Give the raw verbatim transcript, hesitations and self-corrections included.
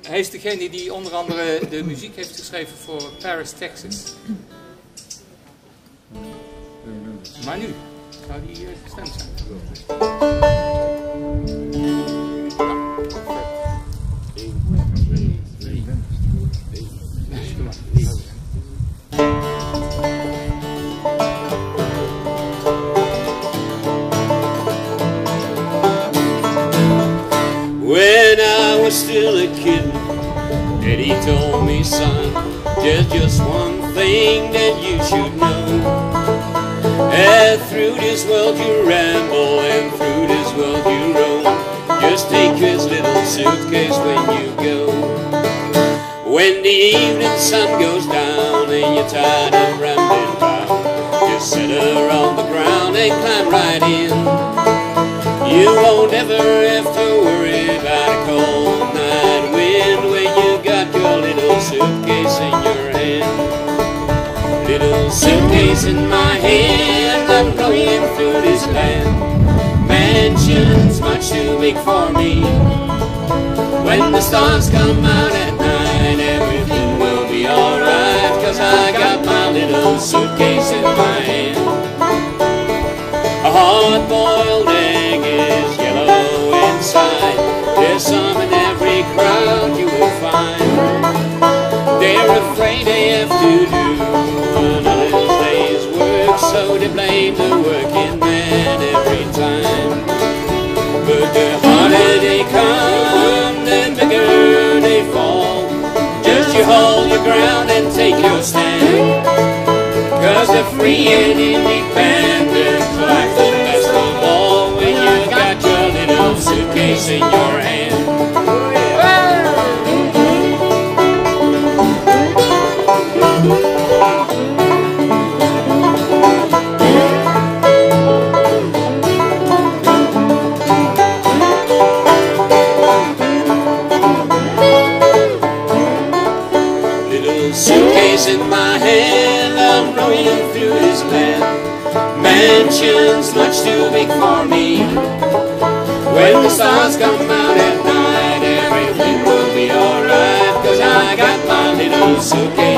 hij is degene die onder andere de muziek heeft geschreven voor Paris, Texas. Maar nu, zou die uh, gestemd zijn? When I was still a kid, Daddy told me, son, there's just one thing that you should know. And through this world you ramble, and through this world you roam. Just take this little suitcase when you go. When the evening sun goes down and you're tired of rambling round, just sit around the ground and climb right in. You won't ever have to worry about a cold night wind when you got your little suitcase in your hand. Little suitcase in my hand, I'm going through this land. Mansion's much too big for me. When the stars come out at night, everything will be alright, 'cause I got my little suitcase in my hand. A hard-boiled egg is yellow inside. There's some in every crowd you will find. They're afraid they have to do another day's work, so they blame the working man every time. But the harder they come, the bigger they fall. Just you hold your ground and take your stand, 'cause they're free and independent. Life's the best of all when you got your little suitcase in your hand. Little suitcase in my hand, I'm rolling through this land. Mansion's much too big for me. When the stars come out at night, everything will be alright, 'cause I got my little suitcase